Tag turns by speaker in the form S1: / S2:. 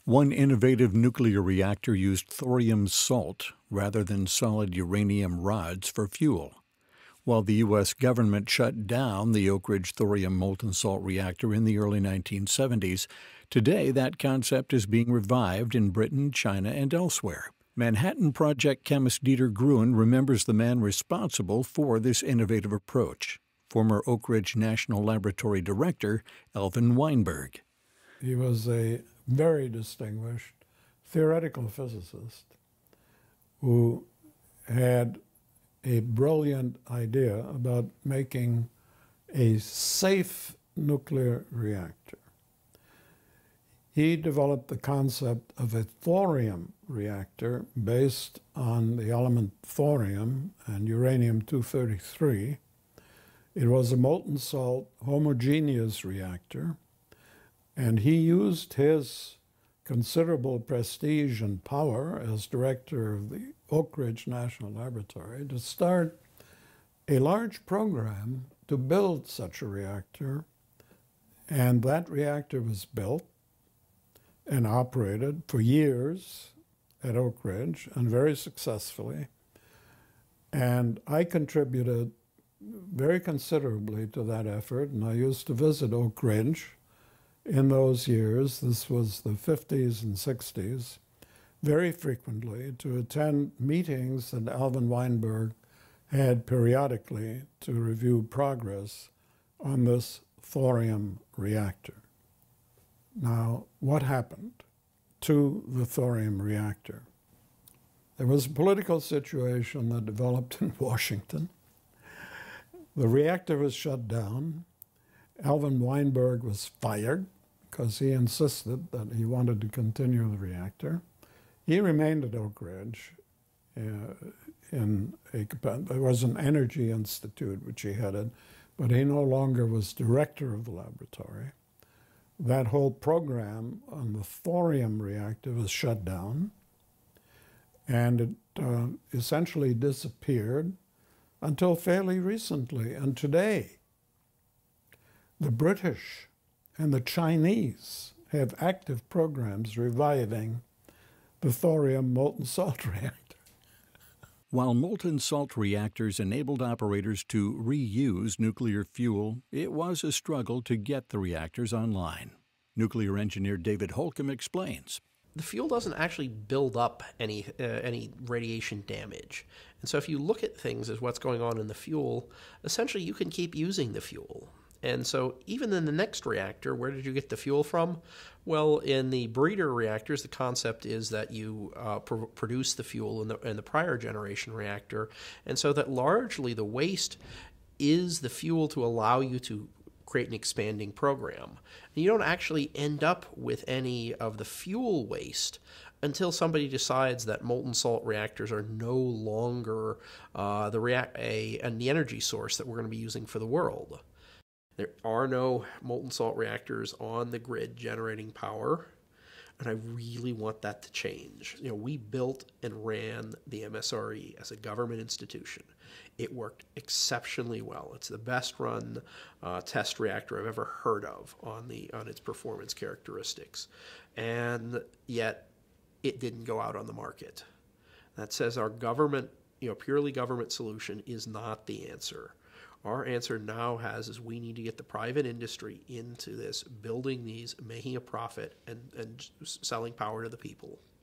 S1: One innovative nuclear reactor used thorium salt rather than solid uranium rods for fuel. While the U.S. government shut down the Oak Ridge thorium molten salt reactor in the early 1970s, today that concept is being revived in Britain, China, and elsewhere. Manhattan Project chemist Dieter Gruen remembers the man responsible for this innovative approach, former Oak Ridge National Laboratory Director Alvin Weinberg.
S2: He was a very distinguished theoretical physicist who had a brilliant idea about making a safe nuclear reactor. He developed the concept of a thorium reactor based on the element thorium and uranium-233. It was a molten salt homogeneous reactor, and he used his considerable prestige and power as director of the Oak Ridge National Laboratory to start a large program to build such a reactor. And that reactor was built and operated for years at Oak Ridge, and very successfully. And I contributed very considerably to that effort, and I used to visit Oak Ridge in those years, this was the 50s and 60s, very frequently to attend meetings that Alvin Weinberg had periodically to review progress on this thorium reactor. Now, what happened to the thorium reactor? There was a political situation that developed in Washington. The reactor was shut down. Alvin Weinberg was fired because he insisted that he wanted to continue the reactor. He remained at Oak Ridge. There was an energy institute which he headed, but he no longer was director of the laboratory. That whole program on the thorium reactor was shut down, and it essentially disappeared until fairly recently. And today, the British and the Chinese have active programs reviving the thorium molten salt reactor.
S1: While molten salt reactors enabled operators to reuse nuclear fuel, it was a struggle to get the reactors online. Nuclear engineer David Holcomb explains.
S3: The fuel doesn't actually build up any radiation damage. And so if you look at things as what's going on in the fuel, essentially you can keep using the fuel. And so even in the next reactor, where did you get the fuel from? Well, in the breeder reactors, the concept is that you produce the fuel in the prior generation reactor, and so that largely the waste is the fuel to allow you to create an expanding program. And you don't actually end up with any of the fuel waste until somebody decides that molten salt reactors are no longer the energy source that we're going to be using for the world. There are no molten salt reactors on the grid generating power, and I really want that to change. You know, we built and ran the MSRE as a government institution. It worked exceptionally well. It's the best run test reactor I've ever heard of on its performance characteristics, and yet it didn't go out on the market. That says our government, purely government solution is not the answer. Our answer now is we need to get the private industry into this, building these, making a profit, and selling power to the people.